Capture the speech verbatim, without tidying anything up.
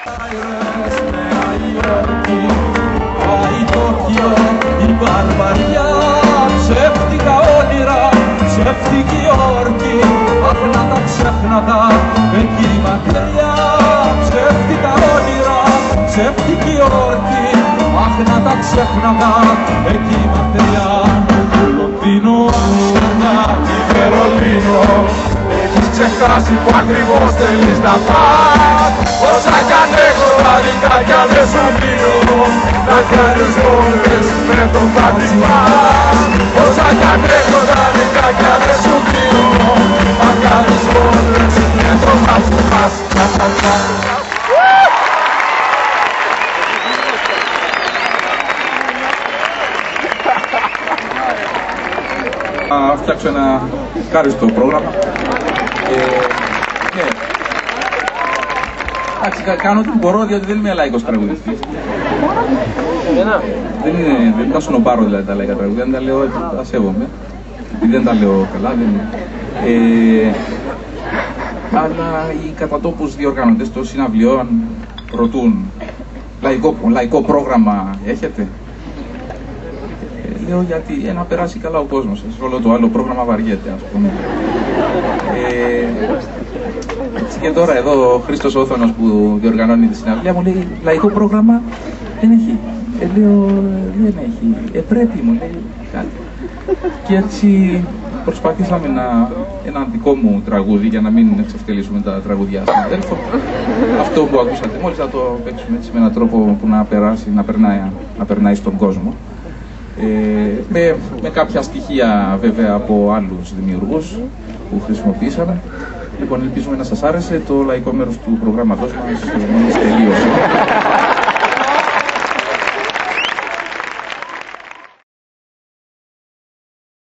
Πάει Τόκιο, η βαρβαριά, ψεύτικα όνειρα, ψεύτικη όρκη, αχ να τα ξέχνατα εκεί μακριά. Ψεύτικα όνειρα, ψεύτικη όρκη, αχ να τα ξέχνατα εκεί μακριά. Λονδίνο, Αμsterdam, Βερολίνο, έχεις ξεχάσει που ακριβώς θέλεις να πας. Όσα κι αν έχω άδικα κι αν δεν σου δίνω, να κάνεις όλες με το πάτημα. Όσα κι αν έχω άδικα κι αν δεν σου δίνω, να κάνεις όλες με το πάτημα. Θα φτιάξω ένα ευχάριστο πρόγραμμα. Ε, ναι. Εντάξει, κάνω ό,τι μπορώ, διότι δεν είμαι λαϊκός τραγουδιστής. Δεν είναι, δεν τα σνομπάρω δηλαδή τα λαϊκά τραγουδία, δεν τα λέω έτσι, τα σέβομαι. Δεν τα λέω καλά, δεν είναι. Ε, αλλά οι κατά τόπους διοργανωτές των συναυλιών ρωτούν, λαϊκό, λαϊκό πρόγραμμα έχετε? Λέω γιατί ε, να περάσει καλά ο κόσμος, όλο το άλλο πρόγραμμα βαριέται, ας πούμε. Ε, έτσι και τώρα εδώ ο Χρήστος Όθωνος που διοργανώνει τη συναυλία μου λέει λαϊκό πρόγραμμα δεν έχει. Ε, λέω δεν έχει. Ε, πρέπει μου λέει κάτι. Και έτσι προσπαθήσαμε να, ένα δικό μου τραγούδι για να μην εξευτελίσουμε τα τραγουδιά στον αδέλφο. Αυτό που ακούσατε μόλις θα το παίξουμε έτσι με έναν τρόπο που να περάσει, να περνάει, να περνάει στον κόσμο. Ε, με, με κάποια στοιχεία βέβαια από άλλους δημιουργούς που χρησιμοποίησαμε. Λοιπόν, ελπίζουμε να σας άρεσε. Το λαϊκό μέρος του προγράμματός μας μόλις τελείωσε.